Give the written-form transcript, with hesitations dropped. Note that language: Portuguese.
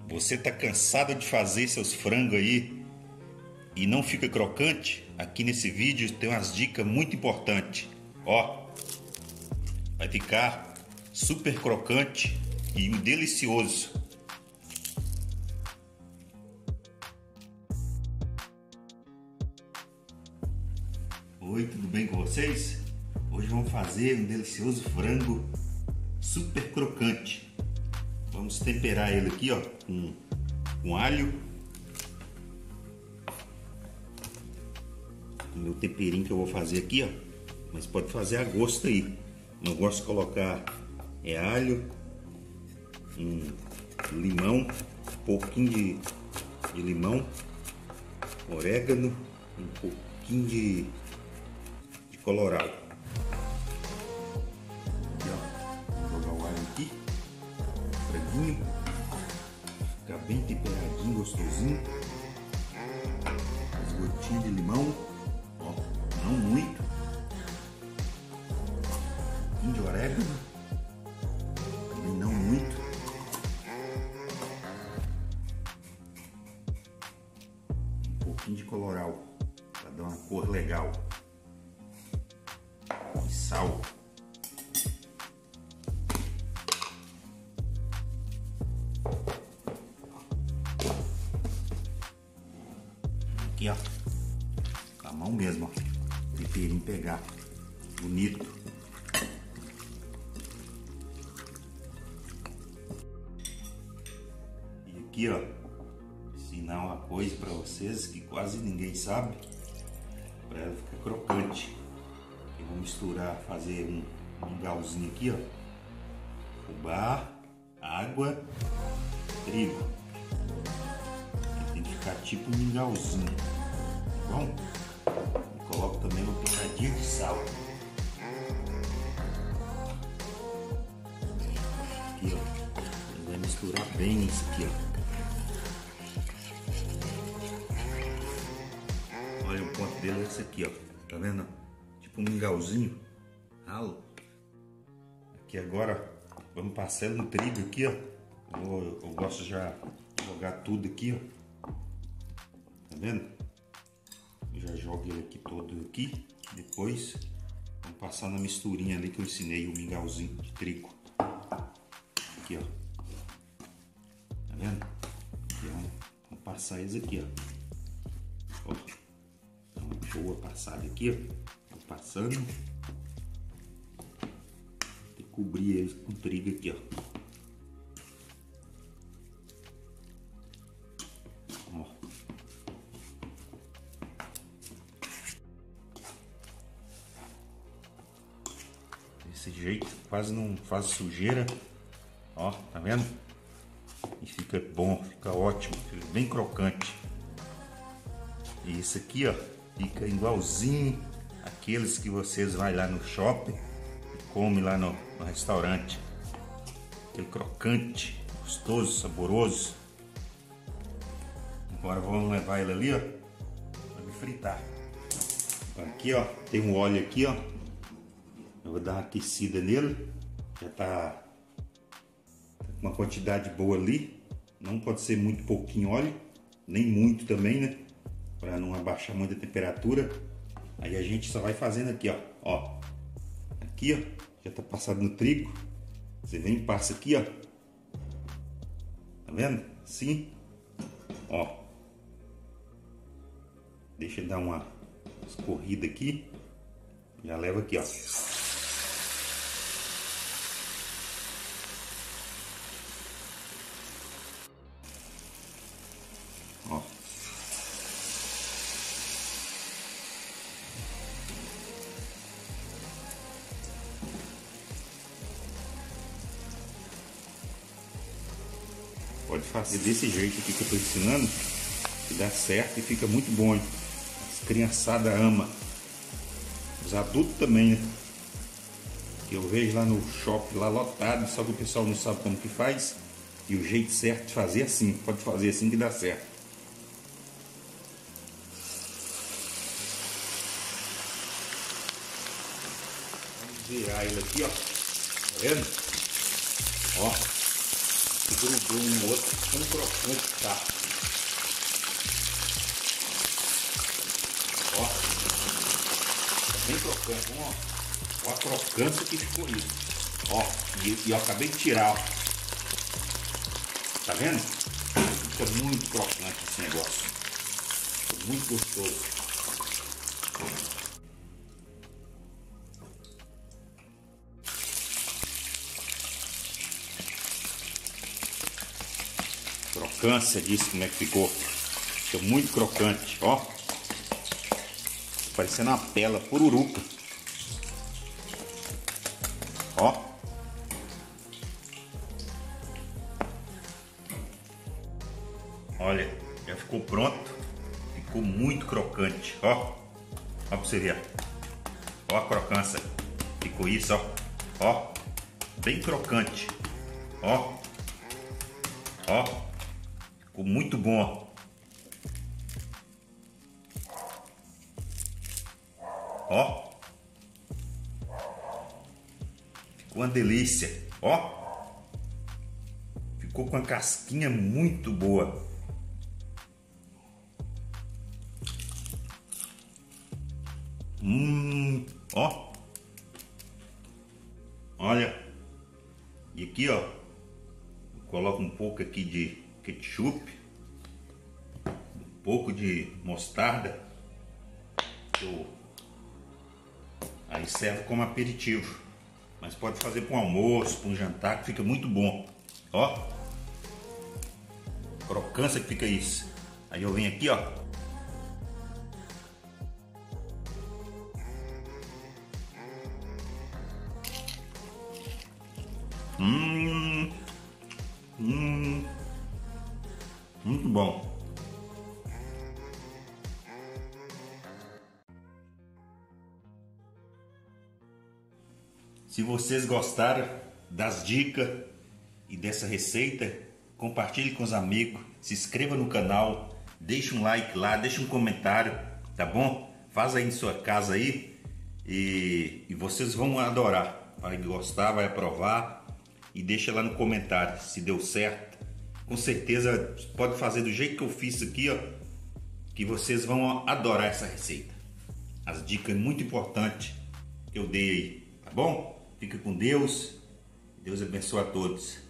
Você tá cansado de fazer seus frangos aí e não fica crocante? Aqui nesse vídeo tem umas dicas muito importantes. Ó, vai ficar super crocante e delicioso. Oi, tudo bem com vocês? Hoje vamos fazer um delicioso frango super crocante. Vamos temperar ele aqui, ó, com alho. O meu temperinho que eu vou fazer aqui, ó, mas pode fazer a gosto aí. Eu gosto de colocar alho, limão, um pouquinho de limão, orégano, um pouquinho de colorau. Vou jogar o alho aqui, franguinho, ficar bem temperadinho, gostosinho. As gotinhas de limão, ó, não muito. Um pouquinho de orégano, também não muito. Um pouquinho de colorau, para dar uma cor legal. E sal. Aqui, ó, com a mão mesmo, ó, temperinho pegar, bonito. E aqui, ó, ensinar uma coisa para vocês que quase ninguém sabe, para ela ficar crocante. Eu vou misturar, fazer um mingauzinho aqui, ó, fubá, água, trigo. Tem que ficar tipo um mingauzinho, tá bom? E coloco também uma pitadinha de sal. Aqui, ó, vai misturar bem isso aqui, ó. Olha, o ponto dele é esse aqui, ó, tá vendo? Tipo um mingauzinho ralo. Aqui agora vamos passar no trigo aqui, ó. Eu gosto de já jogar tudo aqui, ó. Tá vendo? Eu já jogo ele aqui todo aqui. Depois vamos passar na misturinha ali que eu ensinei, o mingauzinho de trigo. Aqui, ó. Tá vendo? Aqui, vamos passar eles aqui, ó. Dá uma boa passada aqui, ó. Passando, tem que cobrir eles com trigo aqui, ó. Desse jeito, quase não faz sujeira, ó, tá vendo? E fica bom, fica ótimo, fica bem crocante. E isso aqui, ó, fica igualzinho aqueles que vocês vai lá no shopping e come lá no restaurante. Aquele crocante, gostoso, saboroso. Agora vamos levar ele ali, ó, para me fritar. Aqui, ó, tem um óleo aqui, ó. Eu vou dar uma aquecida nele. Já tá com uma quantidade boa ali. Não pode ser muito pouquinho óleo, nem muito também, né? Para não abaixar muito a temperatura. Aí a gente só vai fazendo aqui, ó. Aqui, ó, já tá passado no trigo. Você vem e passa aqui, ó. Tá vendo? Assim, ó. Deixa dar uma escorrida aqui. Já leva aqui, ó. Ó. Pode fazer desse jeito aqui que eu tô ensinando, que dá certo e fica muito bom, hein? As criançadas amam. Os adultos também, né? Eu vejo lá no shopping, lá lotado, só que o pessoal não sabe como que faz. E o jeito certo de fazer é assim, pode fazer assim que dá certo. Vamos virar ele aqui, ó. Tá vendo? Ó. grudou um no outro, tão crocante que tá. Ó, tá bem crocante, ó a crocância que ficou isso. Ó, e eu acabei de tirar, ó. Tá vendo? Fica muito crocante esse negócio. Fica muito gostoso. Crocância disso, como é que ficou? Fica muito crocante, ó. Parecendo uma pela pururuca. Ó. Olha, já ficou pronto. Ficou muito crocante, ó. Ó pra você ver. Ó a crocância. Ficou isso, ó. Ó. Bem crocante. Ó. Ó. Ficou muito bom. Ó. Ficou uma delícia. Ó. Ficou com a casquinha muito boa. Ó. Olha. E aqui, ó. Coloco um pouco aqui de ketchup, um pouco de mostarda, aí serve como aperitivo, mas pode fazer para um almoço, para um jantar, que fica muito bom. Ó, crocância que fica isso. Aí eu venho aqui, ó, muito bom. Se vocês gostaram das dicas e dessa receita, compartilhe com os amigos, se inscreva no canal, deixe um like lá, deixe um comentário, tá bom? Faz aí em sua casa aí e vocês vão adorar, vai gostar, vai aprovar e deixa lá no comentário se deu certo. Com certeza pode fazer do jeito que eu fiz aqui, ó, que vocês vão adorar essa receita. As dicas muito importantes que eu dei aí, tá bom? Fica com Deus. Deus abençoe a todos.